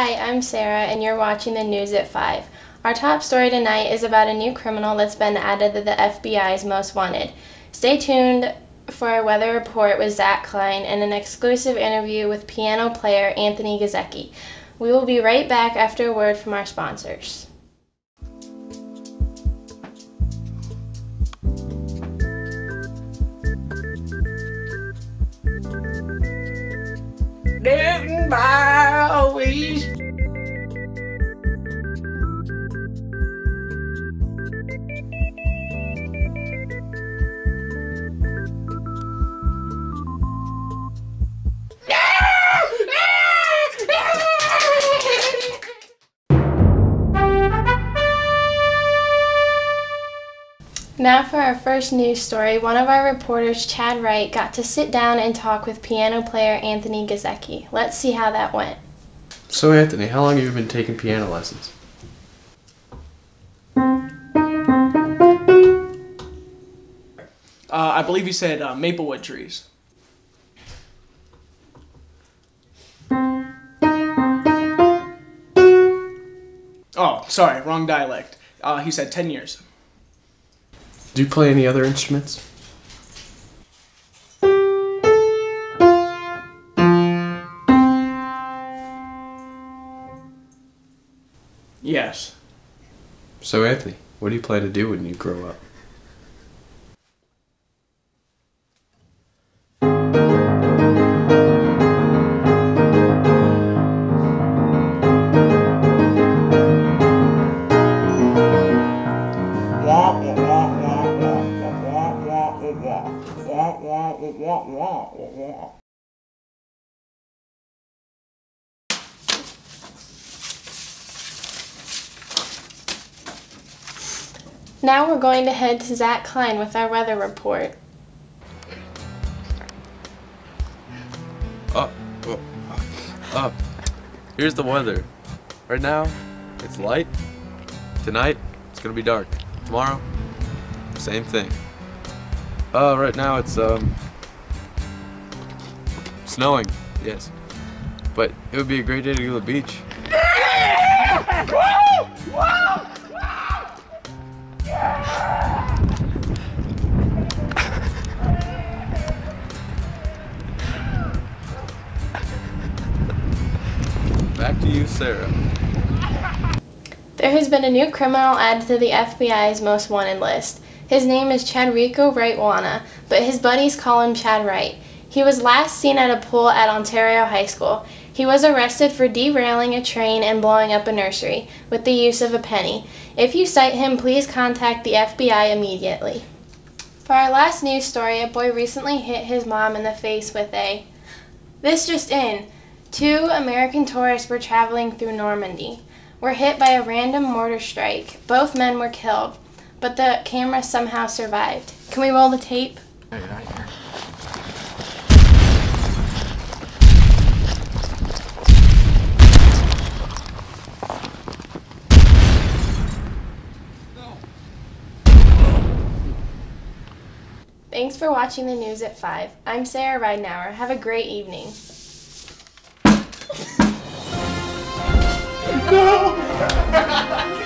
Hi, I'm Sarah, and you're watching the news at 5. Our top story tonight is about a new criminal that's been added to the FBI's Most Wanted. Stay tuned for our weather report with Zach Klein and an exclusive interview with piano player Anthony Gazecki. We will be right back after a word from our sponsors. Living by always. Now for our first news story, one of our reporters, Chad Wright, got to sit down and talk with piano player Anthony Gazecki. Let's see how that went. So Anthony, how long have you been taking piano lessons? I believe you said Maplewood trees. Oh, sorry, wrong dialect. He said 10 years. Do you play any other instruments? Yes. So Anthony, what do you plan to do when you grow up? Now we're going to head to Zach Klein with our weather report. Here's the weather. Right now, it's light. Tonight, it's gonna be dark. Tomorrow, same thing. Right now it's snowing, yes. But it would be a great day to go to the beach. Back to you, Sarah. There has been a new criminal added to the FBI's Most Wanted list. His name is Chadrico Wright-Wana, but his buddies call him Chad Wright. He was last seen at a pool at Ontario High School. He was arrested for derailing a train and blowing up a nursery with the use of a penny. If you cite him, please contact the FBI immediately. For our last news story, a boy recently hit his mom in the face with a... This just in. 2 American tourists were traveling through Normandy, were hit by a random mortar strike. Both men were killed, but the camera somehow survived. Can we roll the tape? Thanks for watching the news at 5. I'm Sarah Ridenour. Have a great evening. No!